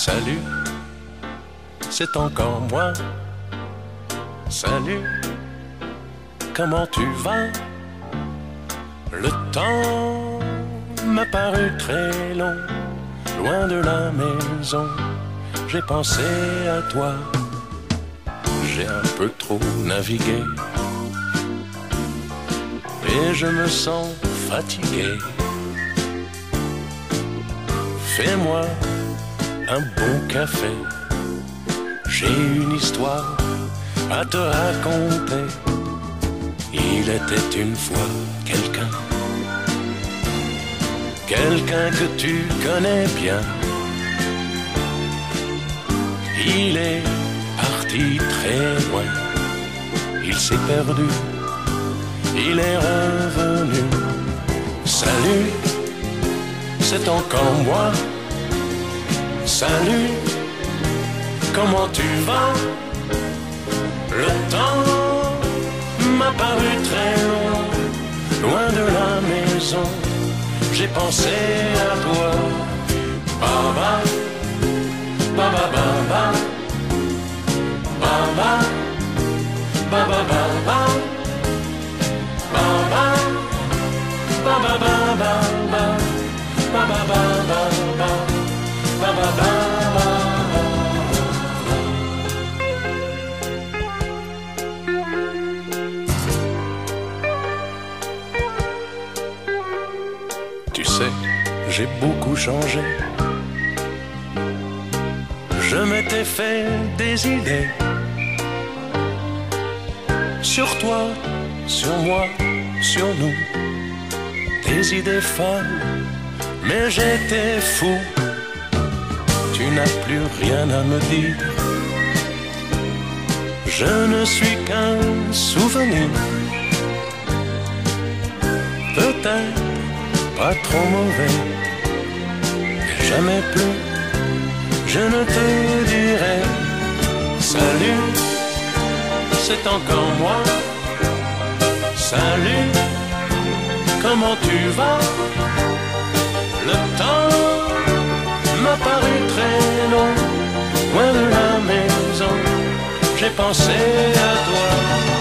Salut, c'est encore moi. Salut, comment tu vas? Le temps m'a paru très long, loin de la maison, j'ai pensé à toi. J'ai un peu trop navigué et je me sens fatigué. Fais-moi un bon café, j'ai une histoire à te raconter. Il était une fois quelqu'un que tu connais bien. Il est parti très loin, il s'est perdu, il est revenu. Salut, c'est encore moi. Salut, comment tu vas? Le temps m'a paru très long, loin de la maison, j'ai pensé à toi. Baba, baba, baba, baba, baba, baba, baba, baba, baba, baba, baba, baba. Tu sais, j'ai beaucoup changé. Je m'étais fait des idées sur toi, sur moi, sur nous. Des idées folles, mais j'étais fou. Tu n'as plus rien à me dire. Je ne suis qu'un souvenir. Peut-être pas trop mauvais, mais jamais plus je ne te dirai. Salut, c'est encore moi. Salut, comment tu vas? Le temps m'a paru très long, loin de la maison, j'ai pensé à toi.